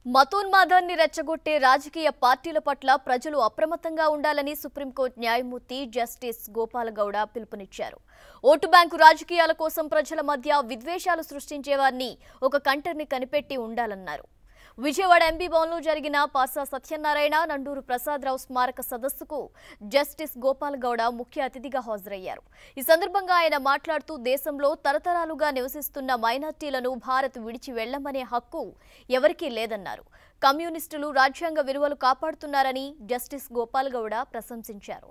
మతోన్మాదాన్ని రెచ్చగొట్టే రాజకీయ పార్టీల పట్ల ప్రజలు అప్రమత్తంగా ఉండాలని సుప్రీంకోర్టు న్యాయమూర్తి జస్టిస్ గోపాల్ గౌడ పిలుపునిచ్చారు. ఓటు బ్యాంకు రాజకీయాల కోసం ప్రజల మధ్య విద్వేషాలు సృష్టించేవారిని ఒక కంటర్ని కనిపెట్టి ఉండాలన్నారు. విజయవాడ ఎంబీ భవన్లో జరిగిన పాసా సత్యనారాయణ, నండూరు ప్రసాదరావు స్మారక సదస్సుకు జస్టిస్ గోపాల్ గౌడ ముఖ్య అతిథిగా హాజరయ్యారు. ఈ సందర్భంగా ఆయన మాట్లాడుతూ దేశంలో తరతరాలుగా నివసిస్తున్న మైనార్టీలను భారత్ విడిచి వెళ్లమనే హక్కు ఎవరికీ లేదన్నారు. కమ్యూనిస్టులు రాజ్యాంగ విలువలు కాపాడుతున్నారని జస్టిస్ గోపాల్ గౌడ ప్రశంసించారు.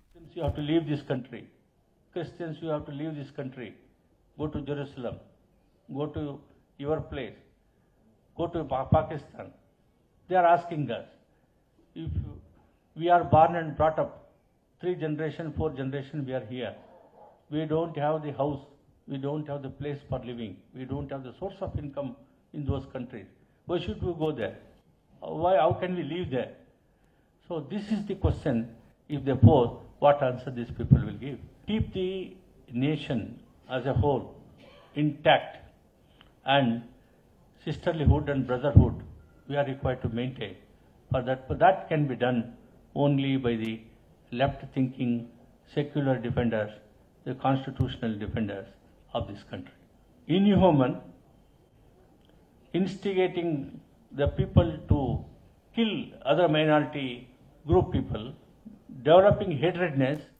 Christians, you have to leave this country. Go to Jerusalem. Go to your place. Go to Pakistan. They are asking us. If we are born and brought up, 3 generations, 4 generations we are here. We don't have the house. We don't have the place for living. We don't have the source of income in those countries. Why should we go there? How can we live there? So this is the question. If they pose, what answer these people will give? Keep the nation as a whole intact, and sisterlyhood and brotherhood we are required to maintain. But that can be done only by the left-thinking secular defenders, the constitutional defenders of this country. Inhuman, instigating the people to kill other minority group people, developing hatredness,